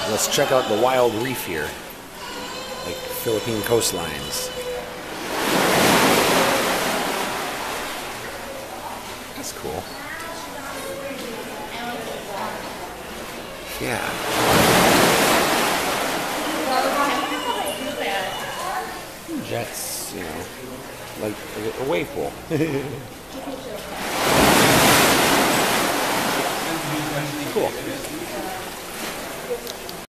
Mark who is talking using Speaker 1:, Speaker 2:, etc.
Speaker 1: Let's check out the wild reef here, like Philippine coastlines. That's cool. Yeah. Jets, you know, like a wave pool. Cool.